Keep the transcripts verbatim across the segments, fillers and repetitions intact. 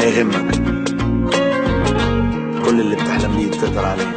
هيهمك. كل اللي بتحلم بيه تقدر عليه.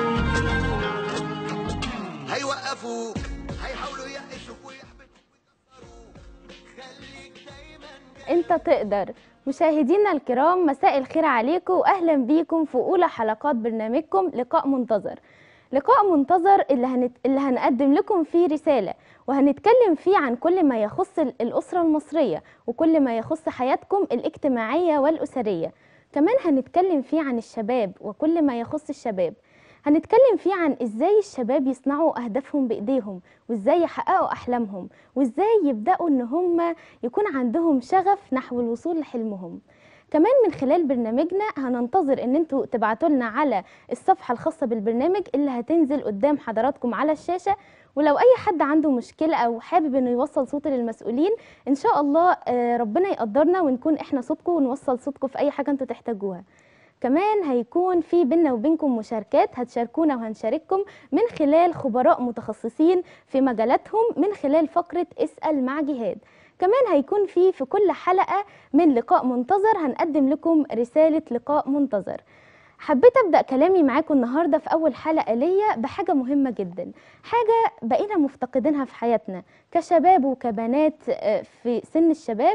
هيوقفوك، هيحاولوا يقشوك ويحبطوك ويكسروك، خليك دايما انت تقدر. مشاهدينا الكرام، مساء الخير عليكم واهلا بيكم في اولى حلقات برنامجكم لقاء منتظر. لقاء منتظر اللي, هنت... اللي هنقدم لكم فيه رسالة، وهنتكلم فيه عن كل ما يخص الأسرة المصرية وكل ما يخص حياتكم الاجتماعية والأسرية. كمان هنتكلم فيه عن الشباب وكل ما يخص الشباب. هنتكلم فيه عن ازاي الشباب يصنعوا اهدافهم بايديهم، وازاي يحققوا احلامهم، وازاي يبداوا ان هم يكون عندهم شغف نحو الوصول لحلمهم. كمان من خلال برنامجنا هننتظر ان انتوا تبعتوا لنا على الصفحه الخاصه بالبرنامج اللي هتنزل قدام حضراتكم على الشاشه. ولو اي حد عنده مشكله او حابب انه يوصل صوته للمسؤولين، ان شاء الله ربنا يقدرنا ونكون احنا صوتكم ونوصل صوتكم في اي حاجه انتوا تحتاجوها. كمان هيكون في بيننا وبينكم مشاركات، هتشاركونا وهنشارككم من خلال خبراء متخصصين في مجالاتهم من خلال فقرة اسأل مع جهاد. كمان هيكون في في كل حلقة من لقاء منتظر هنقدم لكم رسالة لقاء منتظر. حبيت أبدأ كلامي معاكم النهاردة في أول حلقة ليا بحاجة مهمة جدا، حاجة بقينا مفتقدينها في حياتنا كشباب وكبنات في سن الشباب.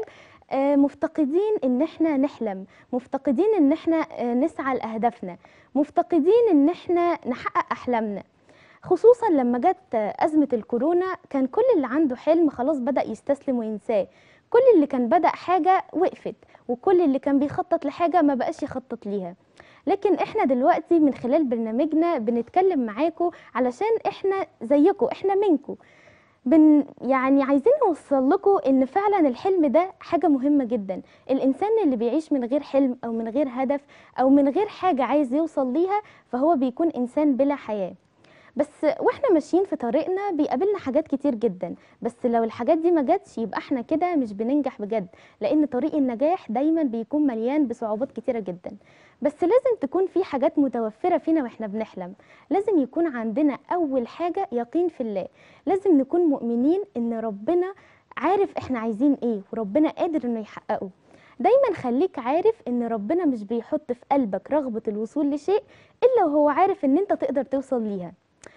مفتقدين ان احنا نحلم، مفتقدين ان احنا نسعى لأهدافنا، مفتقدين ان احنا نحقق احلامنا. خصوصا لما جت أزمة الكورونا كان كل اللي عنده حلم خلاص بدأ يستسلم وينساه، كل اللي كان بدأ حاجة وقفت، وكل اللي كان بيخطط لحاجة ما بقاش يخطط ليها. لكن احنا دلوقتي من خلال برنامجنا بنتكلم معاكم علشان احنا زيكم، احنا منكم، بن يعني عايزين نوصل لكم ان فعلا الحلم ده حاجة مهمة جدا. الانسان اللي بيعيش من غير حلم او من غير هدف او من غير حاجة عايز يوصل ليها فهو بيكون انسان بلا حياة. بس واحنا ماشيين في طريقنا بيقابلنا حاجات كتير جدا، بس لو الحاجات دي ما جاتش يبقى احنا كده مش بننجح بجد، لان طريق النجاح دايما بيكون مليان بصعوبات كتيرة جدا. بس لازم تكون في حاجات متوفرة فينا واحنا بنحلم. لازم يكون عندنا اول حاجة يقين في الله، لازم نكون مؤمنين ان ربنا عارف احنا عايزين ايه وربنا قادر انه يحققه. دايما خليك عارف ان ربنا مش بيحط في قلبك رغبة الوصول لشيء الا وهو عارف ان انت تقدر توصل ليها.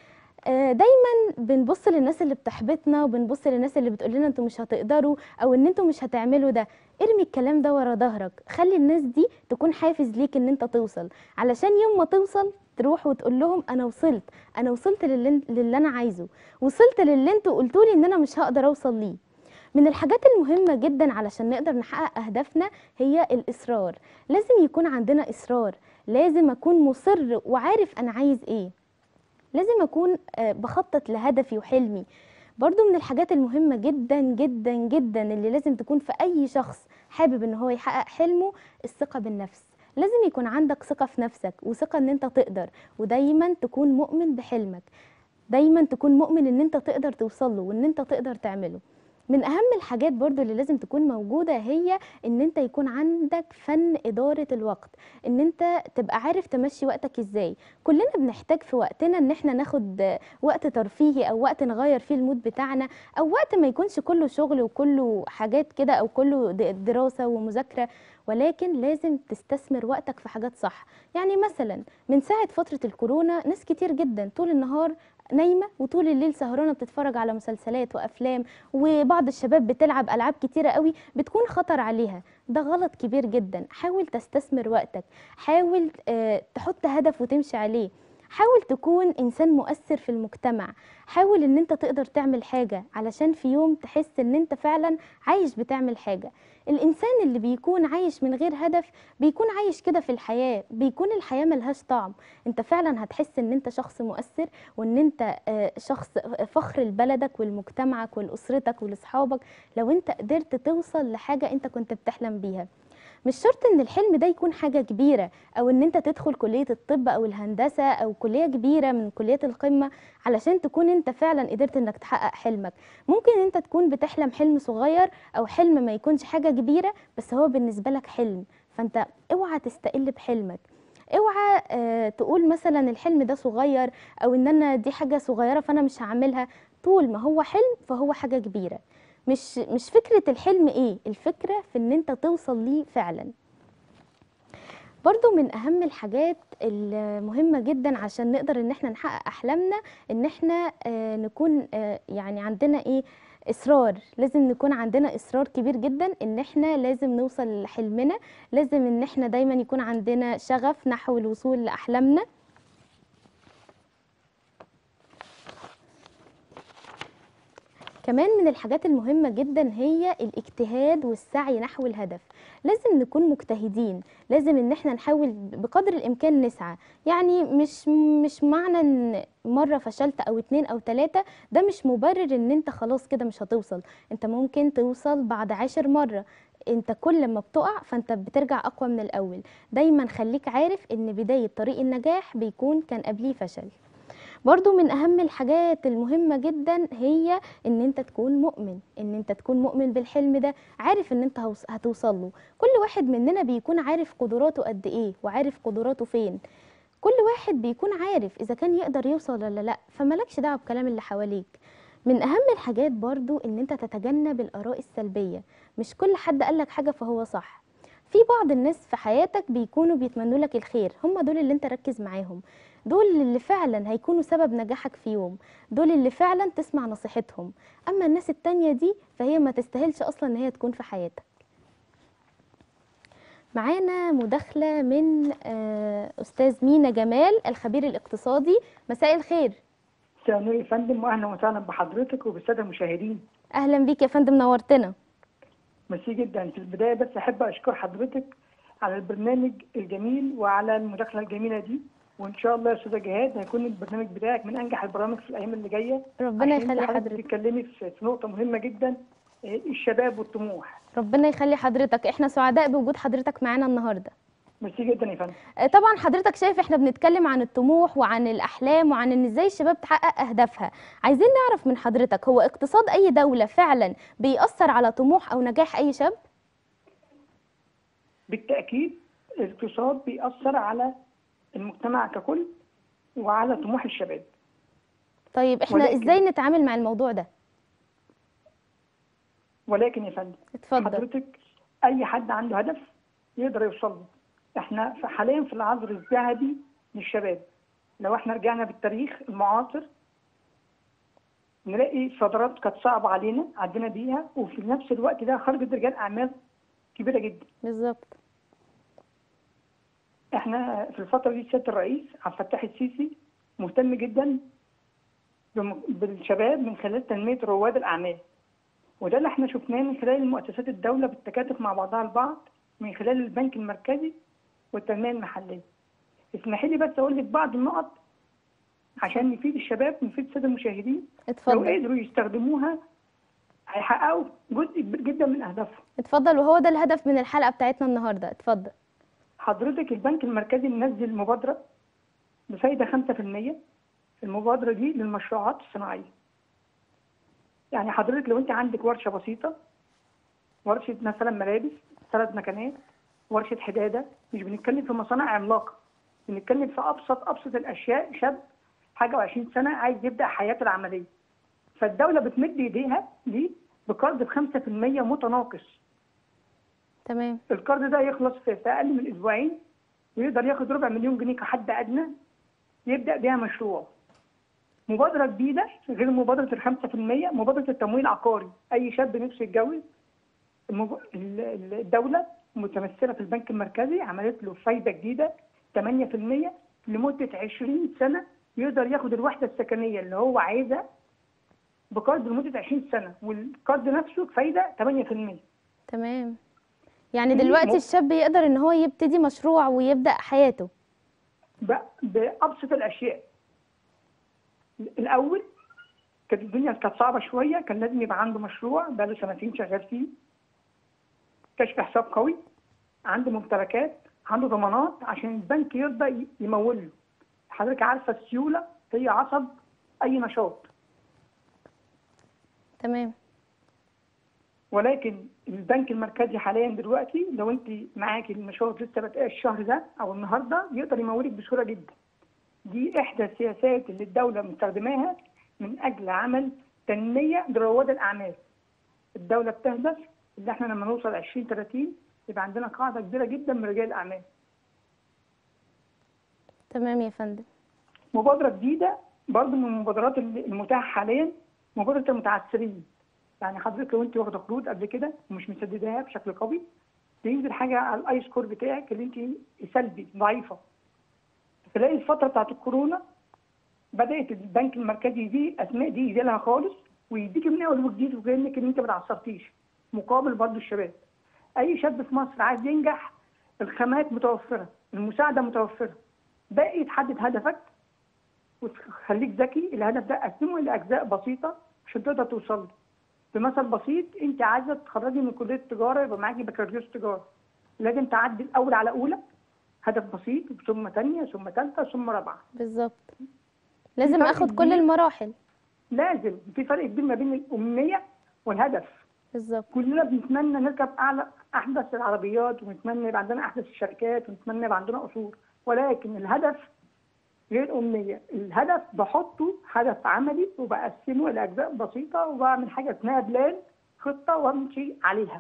دايما بنبص للناس اللي بتحبطنا وبنبص للناس اللي بتقول لنا انتوا مش هتقدروا او ان انتوا مش هتعملوا ده. ارمي الكلام ده ورا ظهرك، خلي الناس دي تكون حافز ليك ان انت توصل، علشان يوم ما توصل تروح وتقول لهم انا وصلت، انا وصلت للي, للي انا عايزه، وصلت للي انتوا قلتوا لي ان انا مش هقدر اوصل ليه. من الحاجات المهمة جدا علشان نقدر نحقق اهدافنا هي الاصرار. لازم يكون عندنا اصرار، لازم اكون مصر وعارف انا عايز ايه، لازم أكون بخطط لهدفي وحلمي. برضو من الحاجات المهمة جدا جدا جدا اللي لازم تكون في أي شخص حابب إن هو يحقق حلمه الثقة بالنفس. لازم يكون عندك ثقة في نفسك وثقة إن أنت تقدر، ودايما تكون مؤمن بحلمك، دايما تكون مؤمن إن أنت تقدر توصله وإن أنت تقدر تعمله. من أهم الحاجات برضو اللي لازم تكون موجودة هي إن أنت يكون عندك فن إدارة الوقت، إن أنت تبقى عارف تمشي وقتك إزاي. كلنا بنحتاج في وقتنا إن احنا ناخد وقت ترفيهي أو وقت نغير فيه المود بتاعنا، أو وقت ما يكونش كله شغل وكله حاجات كده أو كله دراسة ومذاكرة، ولكن لازم تستثمر وقتك في حاجات صح. يعني مثلا من ساعة فترة الكورونا ناس كتير جدا طول النهار نايمة وطول الليل سهرانة بتتفرج على مسلسلات وأفلام، وبعض الشباب بتلعب ألعاب كتيرة قوي بتكون خطر عليها. ده غلط كبير جدا. حاول تستثمر وقتك، حاول اه تحط هدف وتمشي عليه، حاول تكون إنسان مؤثر في المجتمع، حاول إن أنت تقدر تعمل حاجة علشان في يوم تحس إن أنت فعلا عايش بتعمل حاجة. الإنسان اللي بيكون عايش من غير هدف بيكون عايش كده في الحياة، بيكون الحياة ملهاش طعم. انت فعلا هتحس ان انت شخص مؤثر وان انت شخص فخر لبلدك ولمجتمعك ولأسرتك ولأصحابك لو انت قدرت توصل لحاجة انت كنت بتحلم بيها. مش شرط ان الحلم ده يكون حاجة كبيرة او ان انت تدخل كلية الطب او الهندسة او كلية كبيرة من كليات القمة علشان تكون انت فعلا قدرت انك تحقق حلمك. ممكن انت تكون بتحلم حلم صغير او حلم ما يكونش حاجة كبيرة بس هو بالنسبة لك حلم، فانت اوعى تستقل بحلمك. اوعى اه تقول مثلا الحلم ده صغير او ان انا دي حاجة صغيرة فانا مش هعملها. طول ما هو حلم فهو حاجة كبيرة. مش مش فكرة الحلم ايه، الفكرة في ان انت توصل ليه فعلا. برضو من اهم الحاجات المهمة جدا عشان نقدر ان احنا نحقق احلامنا، ان احنا آه، نكون آه، يعني عندنا ايه، اصرار. لازم نكون عندنا اصرار كبير جدا ان احنا لازم نوصل لحلمنا، لازم ان احنا دايما يكون عندنا شغف نحو الوصول لاحلامنا. كمان من الحاجات المهمة جدا هي الاجتهاد والسعي نحو الهدف. لازم نكون مجتهدين، لازم ان احنا نحاول بقدر الامكان نسعى. يعني مش مش معنى ان مرة فشلت او اتنين او تلاتة ده مش مبرر ان انت خلاص كده مش هتوصل. انت ممكن توصل بعد عشر مرة. انت كل ما بتقع فانت بترجع اقوى من الاول. دايما خليك عارف ان بداية طريق النجاح بيكون كان قبليه فشل. برضو من اهم الحاجات المهمة جدا هي ان انت تكون مؤمن، ان انت تكون مؤمن بالحلم ده، عارف ان انت هوص- هتوصل له. كل واحد مننا بيكون عارف قدراته قد ايه وعارف قدراته فين. كل واحد بيكون عارف اذا كان يقدر يوصل ولا لا، فمالكش دعوة بكلام اللي حواليك. من اهم الحاجات برضو ان انت تتجنب الاراء السلبية. مش كل حد قالك حاجة فهو صح. في بعض الناس في حياتك بيكونوا بيتمنوا لك الخير، هم دول اللي انت ركز معاهم، دول اللي فعلا هيكونوا سبب نجاحك في يوم، دول اللي فعلا تسمع نصيحتهم. اما الناس التانية دي فهي ما تستاهلش اصلا ان هي تكون في حياتك. معانا مداخلة من آه، استاذ مينا جمال الخبير الاقتصادي. مساء الخير. مساء النور يا فندم، واهلا وسهلا بحضرتك وبالساده المشاهدين. اهلا بيك يا فندم، نورتنا. ميرسي جدا. في البدايه بس احب اشكر حضرتك على البرنامج الجميل وعلى المداخله الجميله دي، وان شاء الله يا استاذه جهاد هيكون البرنامج بتاعك من انجح البرامج في الايام اللي جايه. ربنا عشان يخلي حضرتك حضرتك. بتتكلمي في في نقطه مهمه جدا، آه، الشباب والطموح. ربنا يخلي حضرتك، احنا سعداء بوجود حضرتك معانا النهارده. ميرسي جدا يا فندم. آه، طبعا حضرتك شايف احنا بنتكلم عن الطموح وعن الاحلام وعن ان ازاي الشباب تحقق اهدافها. عايزين نعرف من حضرتك، هو اقتصاد اي دولة فعلا بيأثر على طموح او نجاح اي شاب؟ بالتاكيد الاقتصاد بيأثر على المجتمع ككل وعلى طموح الشباب. طيب احنا ولكن- ازاي نتعامل مع الموضوع ده؟ ولكن يا فندم اتفضل. حضرتك اي حد عنده هدف يقدر يوصل له. احنا في حاليا في العصر الذهبي للشباب. لو احنا رجعنا بالتاريخ المعاصر نلاقي فترات كانت صعبه علينا عدينا بيها، وفي نفس الوقت ده خرجت رجال اعمال كبيره جدا. بالظبط. احنا في الفتره دي سياده الرئيس عبد الفتاح السيسي مهتم جدا بم- بالشباب من خلال تنميه رواد الاعمال، وده اللي احنا شفناه من خلال مؤسسات الدوله بالتكاتف مع بعضها البعض من خلال البنك المركزي والتنميه المحليه. اسمحي لي بس اقول لك بعض النقط عشان نفيد الشباب ونفيد الساده المشاهدين. لو اتفضل. قدروا يستخدموها هيحققوا جزء كبير جدا من اهدافهم. اتفضل، وهو ده الهدف من الحلقة بتاعتنا النهارده. اتفضل. حضرتك البنك المركزي منزل مبادره بفايده خمسة في المية. المبادره دي للمشروعات الصناعيه. يعني حضرتك لو انت عندك ورشه بسيطه، ورشه مثلا ملابس، ثلاث مكانات، ورشه حداده، مش بنتكلم في مصانع عملاقه، بنتكلم في ابسط ابسط الاشياء. شاب حاجه وعشرين سنه عايز يبدا حياته العمليه، فالدوله بتمد ايديها ليه بقرض ب خمسة في المية متناقص. تمام. القرض ده يخلص في في اقل من اسبوعين، ويقدر ياخد ربع مليون جنيه كحد ادنى يبدا بيها مشروع. مبادره جديده غير مبادره ال خمسة في المية، مبادره التمويل العقاري. اي شاب نفسه يتجوز، المب... ال- ال- الدوله متمثله في البنك المركزي عملت له فايده جديده ثمانية في المية لمده عشرين سنه، يقدر ياخد الوحده السكنيه اللي هو عايزها بقرض لمده عشرين سنه، والقرض نفسه فايده ثمانية في المية. تمام. يعني في دلوقتي مب- الشاب يقدر ان هو يبتدي مشروع ويبدأ حياته. ب- بابسط الاشياء. الاول كانت الدنيا كانت صعبه شويه، كان لازم يبقى عنده مشروع بقاله سنتين شغال فيه، كشف حساب قوي، عنده ممتلكات، عنده ضمانات عشان البنك يرضى ي- يمول له. حضرتك عارفه السيوله هي عصب اي نشاط، تمام. ولكن البنك المركزي حاليا دلوقتي لو انت معاكي النشاط لسه بادئ الشهر ده او النهارده يقدر يمولك بسهوله جدا. دي احدى السياسات اللي الدوله مستخدماها من اجل عمل تنميه لرواد الاعمال. الدوله بتهدف ان احنا لما نوصل عشرين ثلاثين يبقى عندنا قاعده كبيره جدا من رجال الاعمال. تمام يا فندم. مبادره جديده برضه من المبادرات المتاحه حاليا، مبادره المتعثرين. يعني حضرتك لو انت واخده قروض قبل كده ومش مسدداها بشكل قوي، تنزل حاجه على الاي سكور بتاعك اللي انت سلبي ضعيفه. تلاقي الفتره بتاعت الكورونا بدات البنك المركزي دي اسماء دي يزيلها خالص ويديك من اول وجديد، وكانك ان انت ما تعثرتيش. مقابل برضه الشباب، اي شاب في مصر عايز ينجح، الخامات متوفره، المساعده متوفره، باقي تحدد هدفك وتخليك ذكي. الهدف ده قسمه الى اجزاء بسيطه عشان تقدر توصل له. بمثل بسيط، انت عايزه تتخرجي من كليه التجاره يبقى معاكي بكالوريوس تجاره، لازم تعدي الاول على اولى، هدف بسيط، ثم ثانيه ثم ثالثه ثم رابعه. بالظبط، لازم فرق اخد كل كبير. المراحل. لازم في فرق كبير ما بين الامنيه والهدف. بالظبط. كلنا بنتمنى نركب اعلى احدث العربيات، ونتمنى يبقى عندنا احدث الشركات، ونتمنى يبقى عندنا قصور، ولكن الهدف غير امنيه. الهدف بحطه هدف عملي وبقسمه الى اجزاء بسيطه، وبعمل حاجه اسمها بلان، خطه، وامشي عليها.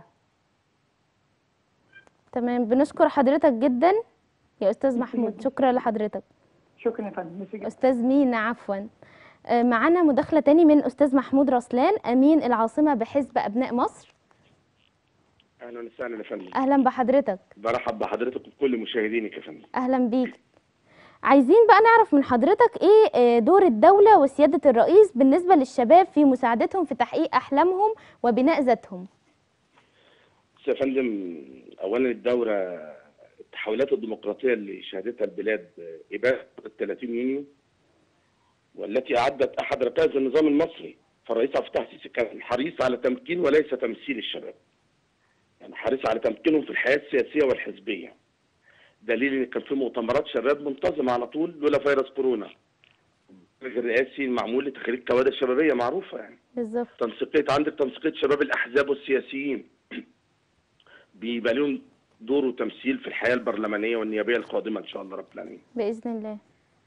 تمام، بنشكر حضرتك جدا يا استاذ محمود، شكرا لحضرتك. شكرا يا فندم. ميرسي جدا. استاذ مينا، عفوا. آه، معانا مداخله تاني من استاذ محمود رسلان، امين العاصمه بحزب ابناء مصر. اهلا وسهلا يا فندم. اهلا بحضرتك. برحب بحضرتك وكل مشاهدينك يا فندم. اهلا بيك. عايزين بقى نعرف من حضرتك ايه آه، دور الدوله وسياده الرئيس بالنسبه للشباب في مساعدتهم في تحقيق احلامهم وبناء ذاتهم. بس يا فندم، اولا الدوره التحولات الديمقراطيه اللي شهدتها البلاد اباحه ثلاثين يونيو، والتي اعدت احد ركائز النظام المصري، فالرئيس عبد الفتاح السيسي كان حريص على تمكين وليس تمثيل الشباب. يعني حريص على تمكينهم في الحياه السياسيه والحزبيه. دليل ان كان في مؤتمرات شباب منتظمه على طول لولا فيروس كورونا. الرئاسي المعمول لتخريج كوادر شبابيه معروفه يعني. بالظبط. تنسيقيه، عندك تنسيقيه شباب الاحزاب والسياسيين. بيبقى لهم دور وتمثيل في الحياه البرلمانيه والنيابيه القادمه ان شاء الله رب العالمين. باذن الله.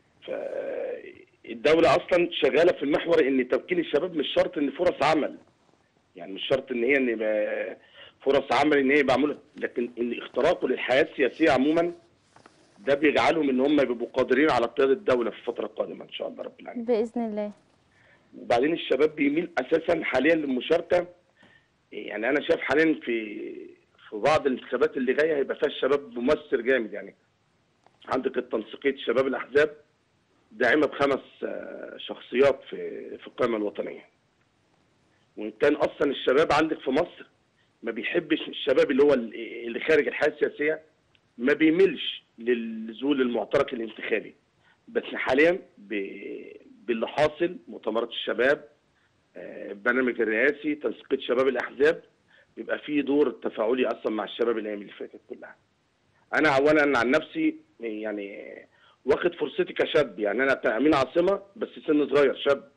فالدوله اصلا شغاله في المحور ان تمكين الشباب مش شرط ان فرص عمل. يعني مش شرط ان هي ان يبقى فرص عمل ان هي معموله، لكن ان اختراقه للحياه السياسيه عموما ده بيجعلهم ان هم يبقوا قادرين على قياده الدوله في الفتره القادمه ان شاء الله رب العالمين. باذن الله. وبعدين الشباب بيميل اساسا حاليا للمشاركه. يعني انا شايف حاليا في في بعض الانتخابات اللي جايه هيبقى فيها الشباب ممثل جامد. يعني عندك التنسيقيه شباب الاحزاب داعمه بخمس شخصيات في في القائمه الوطنيه. وان كان اصلا الشباب عندك في مصر ما بيحبش الشباب اللي هو اللي خارج الحياه السياسيه، ما بيميلش للنزول المعترك الانتخابي. بس حاليا باللي حاصل مؤتمرات الشباب، البرنامج الرئاسي، تنسيقيه شباب الاحزاب، بيبقى فيه دور تفاعلي اصلا مع الشباب الايام اللي فاتت كلها. انا اولا عن نفسي يعني واخد فرصتي كشاب. يعني انا امين عاصمه بس سن صغير شاب.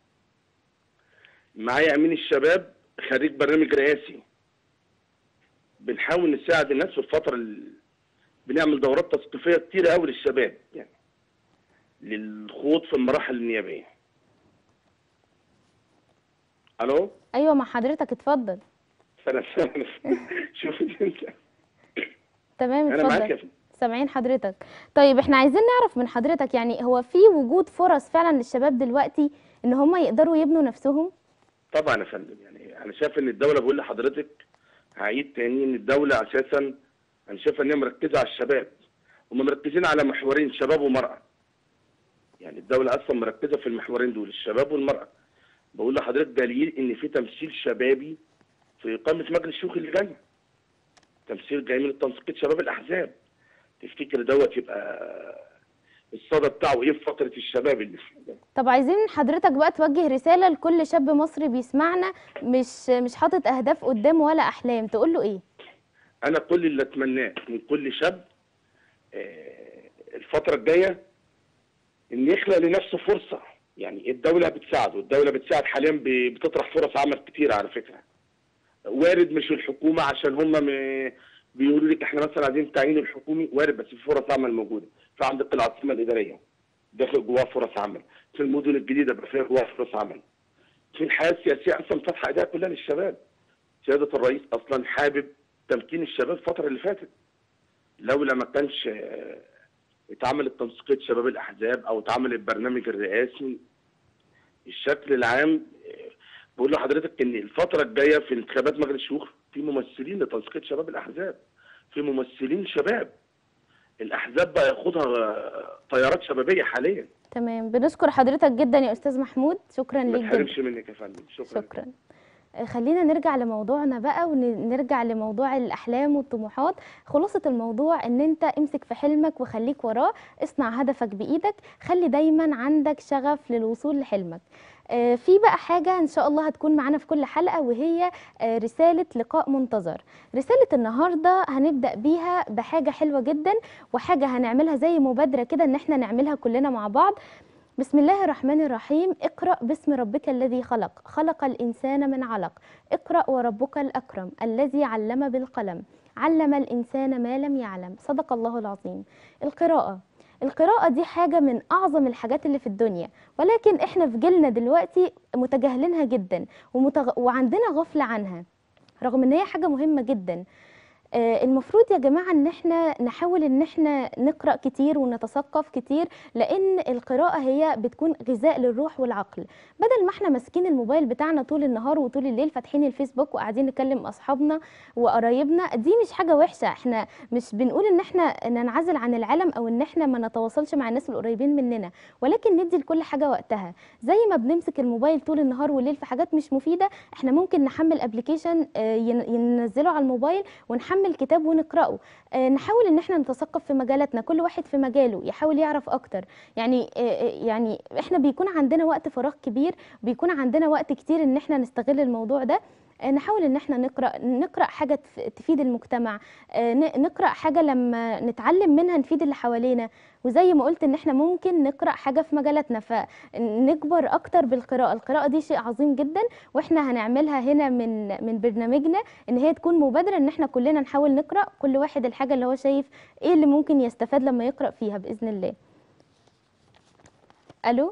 معايا امين الشباب خريج برنامج رئاسي. بنحاول نساعد الناس في الفتره اللي بنعمل دورات تثقيفيه كتيره قوي للشباب، يعني للخوض في المراحل النيابيه. الو. ايوه مع حضرتك، اتفضل. انا شوف انت. تمام انا معاك يا اتفضل، فندم. سامعين حضرتك. طيب احنا عايزين نعرف من حضرتك، يعني هو في وجود فرص فعلا للشباب دلوقتي ان هم يقدروا يبنوا نفسهم؟ طبعا يا فندم. يعني انا شايف ان الدوله، بقول لحضرتك هعيد تاني، ان الدوله اساسا انا شايف ان هي مركزه على الشباب. هم مركزين على محورين، شباب ومراه. يعني الدوله اصلا مركزه في المحورين دول، الشباب والمراه. بقول لحضرتك دليل ان في تمثيل شبابي في قائمه مجلس الشيوخ اللي جاي. تمثيل جاي من تنسيقيه شباب الاحزاب. تفتكر دوت يبقى الصدى بتاعه ايه في فتره الشباب اللي فيه؟ طب عايزين حضرتك بقى توجه رساله لكل شاب مصري بيسمعنا، مش مش حاطط اهداف قدامه ولا احلام، تقول له ايه؟ انا كل اللي اتمناه من كل شاب الفتره الجايه ان يخلق لنفسه فرصه. يعني الدوله بتساعده، الدوله بتساعد حاليا، بتطرح فرص عمل كتير على فكره. وارد مش الحكومه عشان هم بيقولوا لك احنا مثلا عايزين التعيين الحكومي، وارد بس في فرص عمل موجوده. فعندك العاصمه الاداريه داخل جواها فرص عمل، في المدن الجديده بقى فيها جواها فرص عمل. في الحياه السياسيه اصلا فاتحه ايديها كلها للشباب. سياده الرئيس اصلا حابب تمكين الشباب الفتره اللي فاتت. لولا ما كانش اتعملت تنسيقيه شباب الاحزاب او اتعمل البرنامج الرئاسي. الشكل العام بقول لحضرتك ان الفتره الجايه في انتخابات مجلس الشيوخ في ممثلين لتنسيقيه شباب الاحزاب، في ممثلين شباب. الاحزاب بقى ياخدها تيارات شبابيه حاليا. تمام، بنشكر حضرتك جدا يا استاذ محمود، شكرا ما ليك جدا. تحرمش منك يا فندم. شكرا. شكرا. خلينا نرجع لموضوعنا بقى ونرجع لموضوع الأحلام والطموحات. خلاصة الموضوع ان انت امسك في حلمك وخليك وراه، اصنع هدفك بإيدك، خلي دايما عندك شغف للوصول لحلمك. آه، في بقى حاجة ان شاء الله هتكون معانا في كل حلقة، وهي آه، رسالة لقاء منتظر. رسالة النهاردة هنبدأ بيها بحاجة حلوة جدا، وحاجة هنعملها زي مبادرة كده ان احنا نعملها كلنا مع بعض. بسم الله الرحمن الرحيم. اقرأ باسم ربك الذي خلق، خلق الإنسان من علق، اقرأ وربك الأكرم الذي علم بالقلم، علم الإنسان ما لم يعلم. صدق الله العظيم. القراءة القراءة دي حاجة من أعظم الحاجات اللي في الدنيا، ولكن إحنا في جيلنا دلوقتي متجاهلينها جدا ومتغ... وعندنا غفلة عنها، رغم إن هي حاجة مهمة جدا. آه، المفروض يا جماعة ان احنا نحاول ان احنا نقرأ كتير ونتثقف كتير، لان القراءة هي بتكون غذاء للروح والعقل. بدل ما احنا ماسكين الموبايل بتاعنا طول النهار وطول الليل فاتحين الفيسبوك وقاعدين نكلم اصحابنا وقرايبنا، دي مش حاجة وحشة. احنا مش بنقول ان احنا ننعزل عن العالم او ان احنا ما نتواصلش مع الناس القريبين مننا، ولكن ندي لكل حاجة وقتها. زي ما بنمسك الموبايل طول النهار والليل في حاجات مش مفيدة، احنا ممكن نحمل ابلكيشن ينزله على الموبايل ونحمل كتاب ونقرأه. آه نحاول ان احنا نتثقف في مجالاتنا، كل واحد في مجاله يحاول يعرف اكتر. يعني آه يعني احنا بيكون عندنا وقت فراغ كبير، بيكون عندنا وقت كتير ان احنا نستغل الموضوع ده. آه نحاول ان احنا نقرأ نقرأ حاجة تفيد المجتمع، آه نقرأ حاجة لما نتعلم منها نفيد اللي حوالينا. وزي ما قلت ان احنا ممكن نقرأ حاجة في مجالاتنا فنكبر اكتر بالقراءة. القراءة دي شيء عظيم جدا، واحنا هنعملها هنا من من برنامجنا ان هي تكون مبادرة ان احنا كلنا نحاول نقرأ، كل واحد الحاجة اللي هو شايف ايه اللي ممكن يستفاد لما يقرأ فيها بإذن الله. الو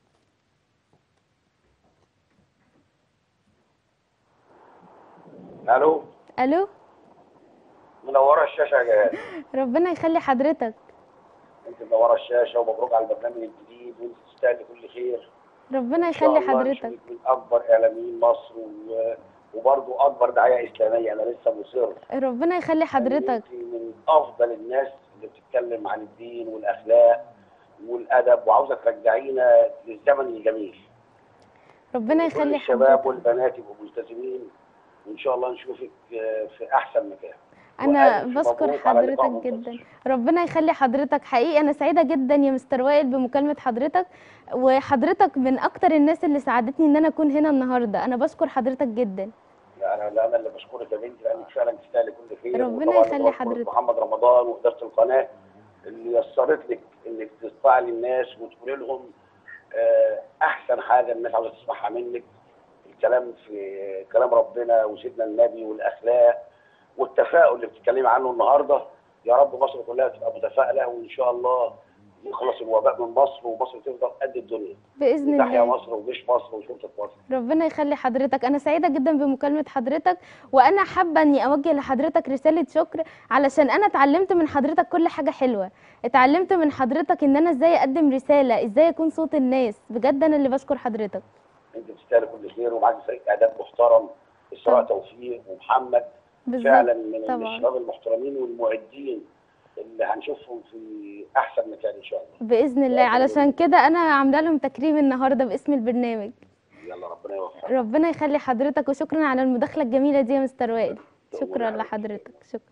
الو الو منوره الشاشه يا جهاد. ربنا يخلي حضرتك. انت منوره الشاشه ومبروك على البرنامج الجديد، وانت تستاهلي كل خير. ربنا إن شاء يخلي الله حضرتك. نشوفك من اكبر اعلاميين مصر و... وبرضه اكبر داعيه اسلاميه. انا لسه مصر. ربنا يخلي حضرتك. انت من افضل الناس اللي بتتكلم عن الدين والاخلاق والادب، وعاوزه ترجعينا للزمن الجميل. ربنا كل يخلي الشباب حضرتك. والبنات يبقوا ملتزمين، وان شاء الله نشوفك في احسن مكان. انا وألف بشكر مبروك على لقاء حضرتك منتظر. جدا. ربنا يخلي حضرتك. حقيقي انا سعيده جدا يا مستر وائل بمكالمه حضرتك، وحضرتك من اكتر الناس اللي ساعدتني ان انا اكون هنا النهارده. انا بشكر حضرتك جدا. لا انا لا انا اللي بشكرك يا بنتي، لانك فعلا تستاهلي كل خير. ربنا وطبعاً يخلي بشكر حضرتك. محمد رمضان واداره القناه اللي يسرت لك انك تطلعي للناس وتقولي لهم آه، احسن حاجه الناس عاوزه تسمعها منك. الكلام في كلام ربنا وسيدنا النبي والاخلاق والتفاؤل اللي بتتكلمي عنه النهارده. يا رب مصر كلها تبقى متفائله، وان شاء الله يخلص الوباء من مصر ومصر تفضل قد الدنيا. باذن تحيا الله. مصر وجيش مصر وشرطه مصر. ربنا يخلي حضرتك. انا سعيده جدا بمكالمه حضرتك، وانا حابه اني اوجه لحضرتك رساله شكر، علشان انا اتعلمت من حضرتك كل حاجه حلوه. اتعلمت من حضرتك ان انا ازاي اقدم رساله، ازاي اكون صوت الناس. بجد انا اللي بشكر حضرتك. انت تستاهلي كل خير، ومعاك فريق اعداد محترم، اسراء توفيق ومحمد. فعلا من طبعا. الشباب المحترمين والمعدين اللي هنشوفهم في احسن مكان ان شاء الله باذن الله. علشان كده انا عامله لهم تكريم النهارده باسم البرنامج. يلا ربنا يوفقك. ربنا يخلي حضرتك، وشكرا على المداخله الجميله دي يا مستر وائل. شكرا لحضرتك. شكرا.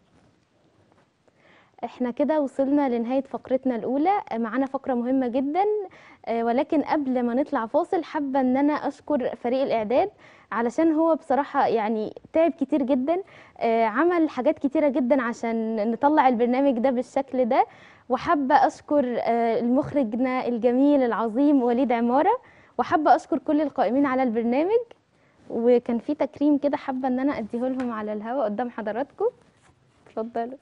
احنا كده وصلنا لنهاية فقرتنا الأولى. معانا فقرة مهمة جدا، ولكن قبل ما نطلع فاصل حابة ان انا اشكر فريق الإعداد، علشان هو بصراحة يعني تعب كتير جدا، عمل حاجات كتيرة جدا عشان نطلع البرنامج ده بالشكل ده. وحابة اشكر المخرجنا الجميل العظيم وليد عمارة، وحابة اشكر كل القائمين على البرنامج. وكان في تكريم كده حابة ان انا اديه لهم على الهواء قدام حضراتكم. اتفضلوا.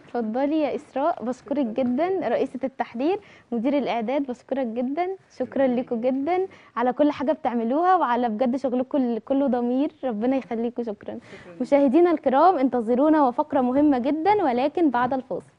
اتفضلي يا إسراء. بشكرك جدا رئيسة التحرير، مدير الإعداد، بشكرك جدا. شكرا لكم جدا على كل حاجة بتعملوها وعلى بجد شغلكم كله ضمير، ربنا يخليكم. شكرا. مشاهدينا الكرام انتظرونا وفقرة مهمة جدا ولكن بعد الفاصل.